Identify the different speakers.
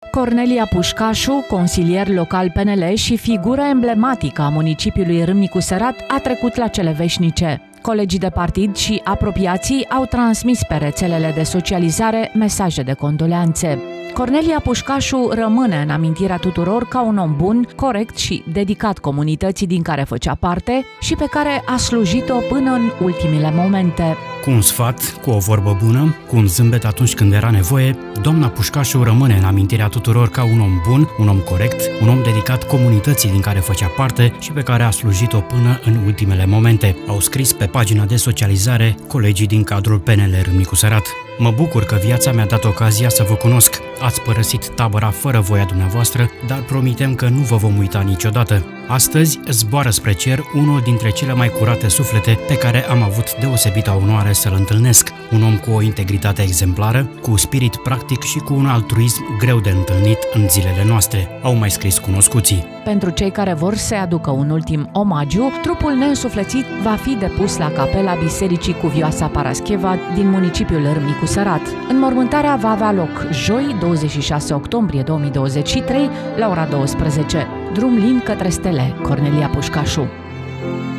Speaker 1: Cornelia Pușcașu, consilier local PNL și figură emblematică a municipiului Râmnicu Sărat, a trecut la cele veșnice. Colegii de partid și apropiații au transmis pe rețelele de socializare mesaje de condoleanțe. Cornelia Pușcașu rămâne în amintirea tuturor ca un om bun, corect și dedicat comunității din care făcea parte și pe care a slujit-o până în ultimile momente.
Speaker 2: Cu un sfat, cu o vorbă bună, cu un zâmbet atunci când era nevoie, doamna Pușcașu rămâne în amintirea tuturor ca un om bun, un om corect, un om dedicat comunității din care făcea parte și pe care a slujit-o până în ultimele momente, au scris pe pagina de socializare colegii din cadrul PNL Râmnicu Sărat. Mă bucur că viața mi-a dat ocazia să vă cunosc. Ați părăsit tabăra fără voia dumneavoastră, dar promitem că nu vă vom uita niciodată. Astăzi zboară spre cer unul dintre cele mai curate suflete pe care am avut deosebită onoare să-l întâlnesc. Un om cu o integritate exemplară, cu spirit practic și cu un altruism greu de întâlnit în zilele noastre, au mai scris cunoscuții.
Speaker 1: Pentru cei care vor să aducă un ultim omagiu, trupul neînsuflețit va fi depus la capela Bisericii Cuvioasa Parascheva din municipiul Râmnicu Sărat. Înmormântarea va avea loc joi, 26 octombrie 2023, la ora 12. Drum lin către stele, Cornelia Pușcașu.